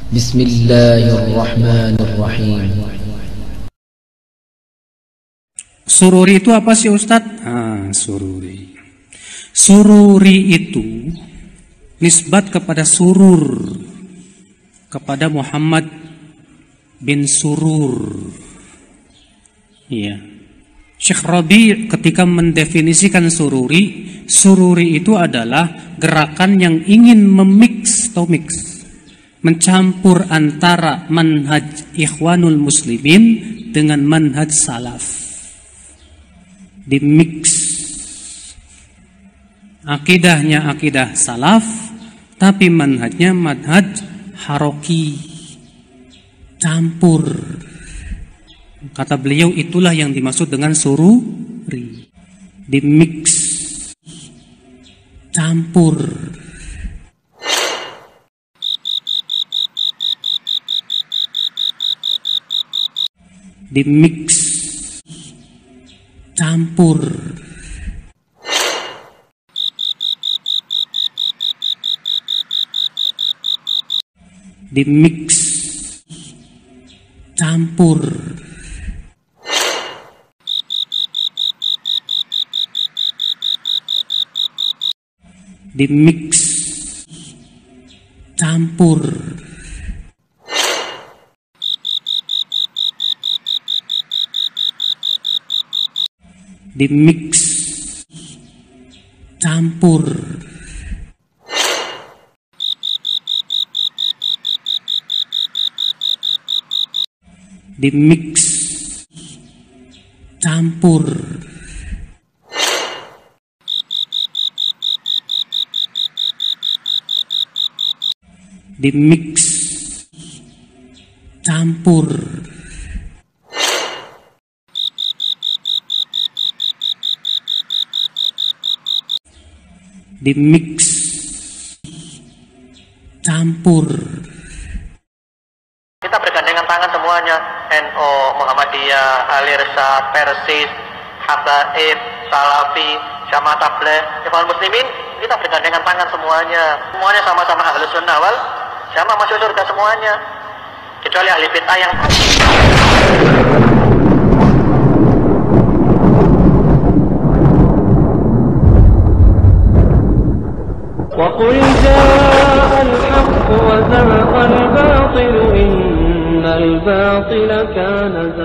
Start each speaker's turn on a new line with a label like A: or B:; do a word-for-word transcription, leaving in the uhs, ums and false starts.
A: Bismillahirrahmanirrahim.
B: Sururi itu apa sih Ustadz? Ah, sururi. Sururi itu nisbat kepada surur, kepada Muhammad bin Surur. Iya. Syekh Rabi ketika mendefinisikan sururi, sururi itu adalah gerakan yang ingin memix atau mix, mencampur antara manhaj Ikhwanul Muslimin dengan manhaj salaf. Di mix. Akidahnya akidah salaf, tapi manhajnya manhaj haroki. Campur. Kata beliau itulah yang dimaksud dengan sururi. Di mix. Campur. Di mix, campur, di mix, campur, di mix, campur. Di mix, campur, di mix, campur, di mix, campur. Di mix, campur.
C: Kita bergandengan tangan semuanya, N U, Muhammadiyah, Al-Irsyad, Persis, Habaib, Salafi, Jamaah Tabligh, Ikhwanul Muslimin. Kita bergandengan tangan semuanya. Semuanya sama-sama Ahlus Sunnah wal Jamaah, masuk surga semuanya. Kecuali ahli bid'ah yang
D: وقل جاء الحق وزهق الباطل إن الباطل كان زهوقا.